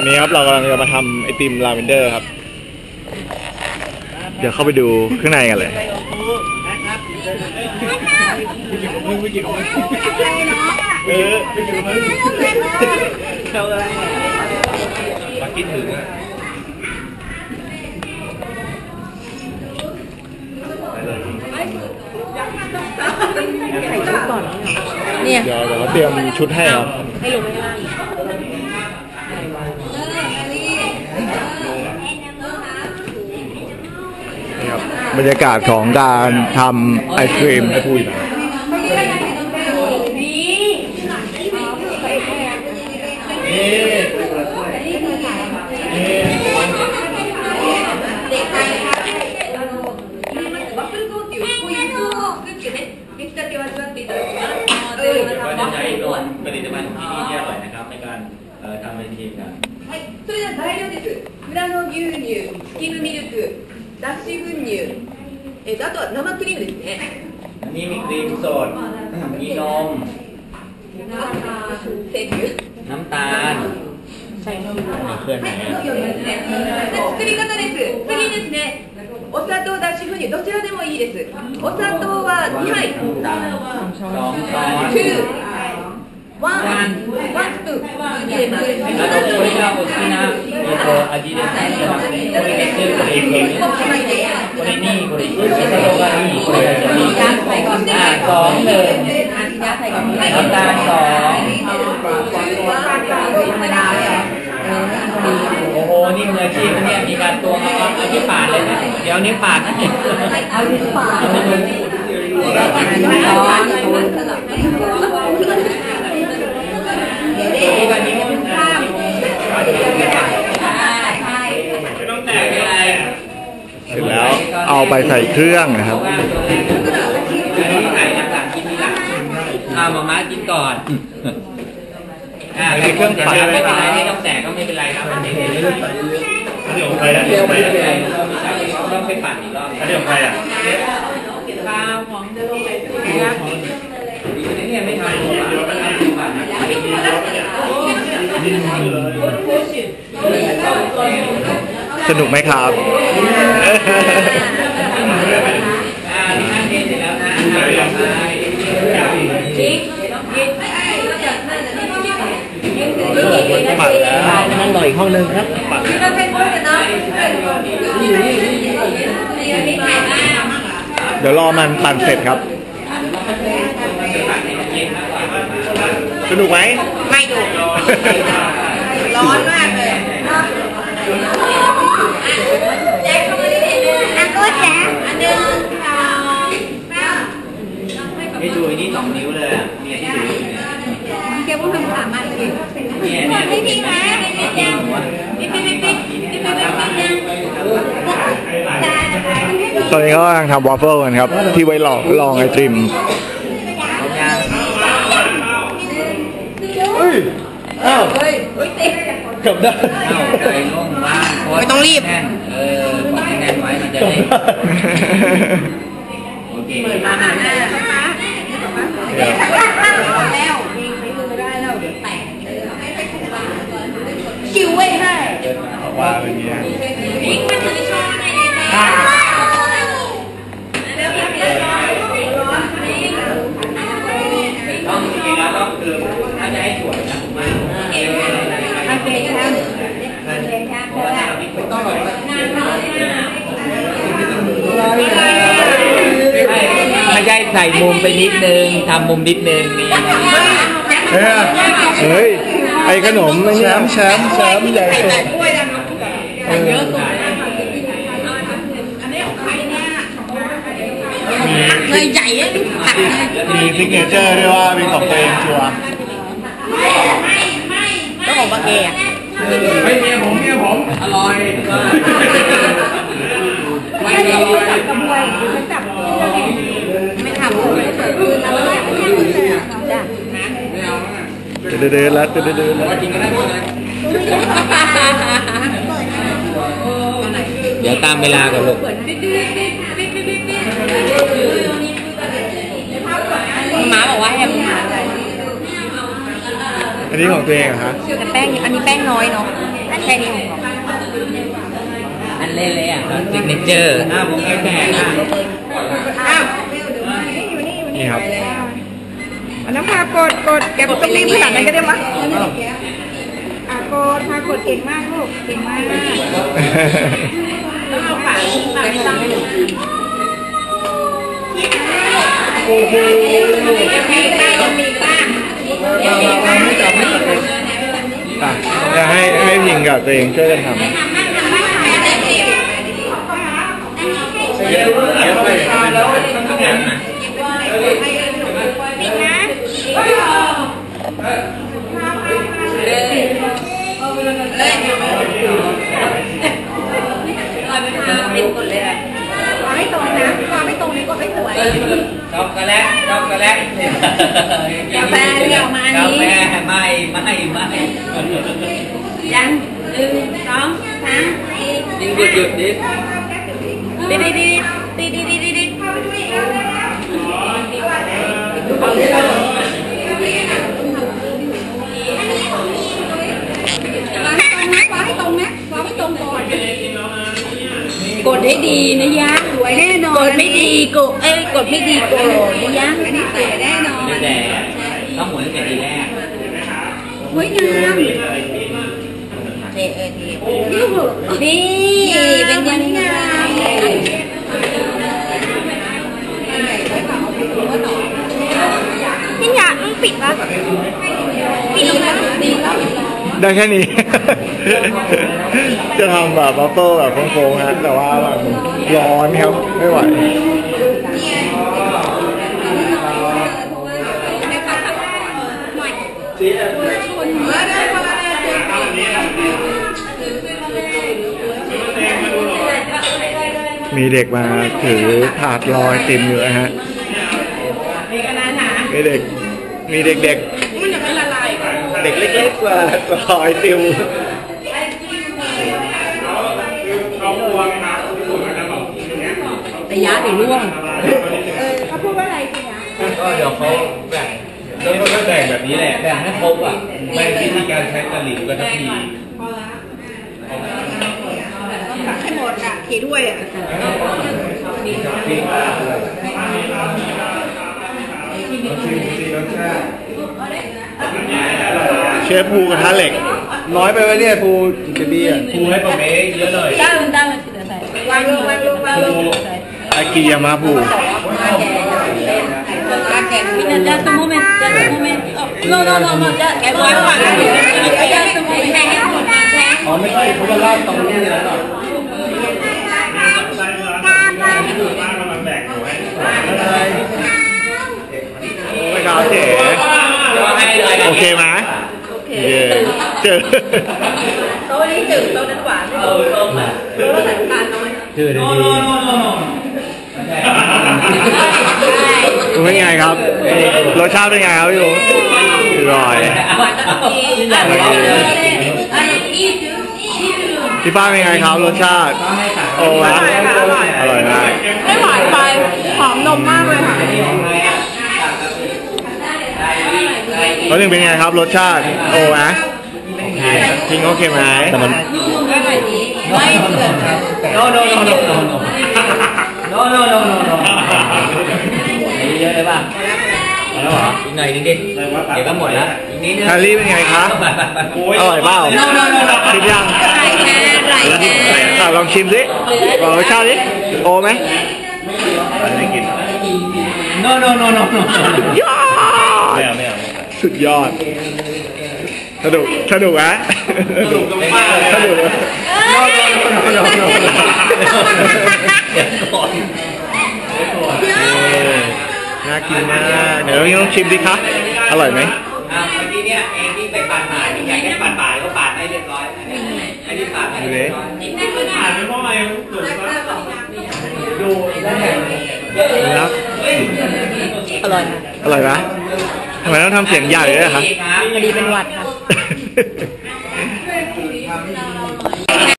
วันนี้ครับเรากำลังจะมาทำไอติมลาเวนเดอร์ครับเดี๋ยวเข้าไปดูข้างในกันเลยมาคิดถึงเนี่ยเดี๋ยวเขาเตรียมชุดให้ครับให้ลงไม่ได้นี่ครับบรรยากาศของการทำไอศครีมให้พูดนะก็จะใช้นมผลิตภัณฑ์ที่นี่ที่อร่อยนะครับในการทำไอศครีมกันそれでは材料です。村の牛乳、スキムミルク、脱脂粉乳、あとは生クリームですね。 อันนี้มีครีมสดมีนม生乳。 น้ำตาลใส่นมเครื่องไหน作り方です。次ですね。お砂糖、脱脂粉乳、どちらでもいいです。お砂糖は2杯。 2 ช้อนワンスプーン入れます。 これがお好きな味ですね。これがこれにこれお砂糖がいいこれがいい2 1น้ำตาล2โอ้โหนี่มืออาชีพนะเนี่ยมีการตวงเอาที่ปาดเลยนะเดี๋ยวนี้ปาดนะเอาที่ปากนี่วันนี้ไม่ต้องแตกอะไรเสร็จแล้วเอาไปใส่เครื่องนะครับไก่หลังกินทีหลังมาม่ากินก่อนเครื่องปั่นไม่เป็นไรไม่ต้องแตกก็ไม่เป็นไรครับเดี๋ยวใครเดี๋ยวไม่เป็นไรต้องไปปั่นอีกรอบเดี๋ยวใครข้าวของจะลงไปเนี่ยไม่ทำสนุกไหมครับปัดแล้วนั่งรออีกห้องนึงครับปัดเดี๋ยวรอมันปั่นเสร็จครับสนุกไหมไม่ดูร้อนมากเลยแจ็คเข้ามาดิอันก็แจ็คอันหนึ่งให้ดูอันนี้2 นิ้วเลยเนี่ยที่ดูเนี่ยแกพูดคำถามมาอีกเนี่ยไม่ทิ้งไหมตอนนี้เขากำลังทำวอฟเฟิลกันครับที่ไว้ลองไอติมกลับได้ไม่ต้องรีบแน่นปล่อยให้แน่นไว้มันจะได้โอเคมาหาแม่แล้วยิงใช้มือไม่ได้แล้วเดี๋ยวแตกคิวไว้ให้ว่าอะไรเงี้ยยิงมันจะชอบในต้องจริงๆแล้วก็คือถ้าจะให้สวยนะมาไม่ใช่ใส่มุมไปนิดนึงทำมุมนิดนึงนี่เฮ้ยไอ้ขนมแชมป์ใหญ่สุดเยอะสุดเลยใหญ่มีซิกเนเจอร์ด้วยว่าเป็นของตัวเองชัวร์ต้องของบางเอกเฮ้ยเมียผมอร่อยไม่อร่อยไม่ทำไม่เปิดคืนแล้วจ้ะเดินแล้วกินก็ได้หมดเลยเดี๋ยวตามเวลากันลูกม้าบอกว่าแฮมอันนี้ของตัวเองเหรอฮะแต่แป้งอันนี้แป้งน้อยเนาะแค่นี้ของผมอันเละๆอ่ะซิกเนเจอร์ผมไม่แตกอ่ะอ้าวนี่ครับน้ำพากดแกบอกต้องรีบขนาดนั้นก็ได้มั้ยพากดเก่งมากลูกเก่งมากต้องเอาขาไปตั้งโอ้โหมีบ้างไม่จับจะให้พิงกับตัวเองช่วยกันทำไม่ตรงนะวางไม่ตรงนี่ก็ไม่สวยช็อกโกแลตกาแฟเรียวมานี้กาแฟไม่ยัง1 2 3 ยิงหยุดดิดีวางให้ตรงนะก่อนกดให้ดีนะยะสวยแน่นอนกดไม่ดีกดไม่ดีกดนะยะอันนี้สวยแน่นอนแต่ต้องหมุนตั้งแต่ทีแรกเฮ้ยงามนี่เป็นยังไงพี่อยากปิดปะปิดแล้วได้แค่นี้ จะทำแบบบัฟเฟอร์แบบโค้งๆฮะแต่ว่าแบบร้อนครับไม่ไหวมีเด็กมาถือถาดลอยติมอยู่นะฮะมีเด็กเด็กเล็กๆกว่าลอยติมระยะเดี๋ยวร่วงเขาพูดว่าอะไรสินะก็เดี๋ยวเขาแบ่งแล้วก็แบ่งแบบนี้แหละแบ่งให้ครบอ่ะไม่วิธีการใช้ตะหลิวกับทัพพีให้หมดอ่ะเทด้วยอ่ะเชฟภูกระทะเหล็กน้อยไปไหมเนี่ยภูจะดีอ่ะครูให้ประเมย์เยอะเลยวางลงอากิยามาภู Just a moment. No, just one. อ๋อไม่ใช่เขาจะลาดตรงนี้แล้วหรอไม่กล้าเจ๋โอเคไหมโอเคเจอโต๊ะนี้จืดโต๊ะนั้นหวานโต๊ะใส่น้ำตาลน้อยชื่อดีเป็นไงครับรสชาติเป็นไงครับพี่ลุงอร่อยพี่ป้าเป็นไงครับรสชาติโอ้ยอร่อยมากไม่หวานไปหอมนมมากเลยค่ะแล้วนึงเป็นไงครับรสชาติโอ้ไหมจริงโอเคไหมแต่มันไม่เถื่อน no เยอะเลยป่ะแล้วเหรออีกหน่อยนิดเดี๋ยวก็หมดแล้วอีกนิดนึงแฮร์รี่เป็นไงครับอร่อยเปล่าชิมยังลองชิมสิลองรสชาติดิโอไหมไม่กิน no ยอดสุดยอดสนุกฮะสนุกน่ากินมากเดี๋ยวเราต้องชิมดิคะอร่อยไหมเมื่อกี้เนี่ยเองที่ไปปาดหมายอยากให้ปาดก็ปาดให้เรียบร้อยอันนี้ปาดให้เรียบร้อยปาดไม่เพราะอะไรดูได้ครับอร่อยอร่อยไหมทำไมต้องทำเสียงใหญ่ด้วยครับพอดีเป็นหวัดค่ะ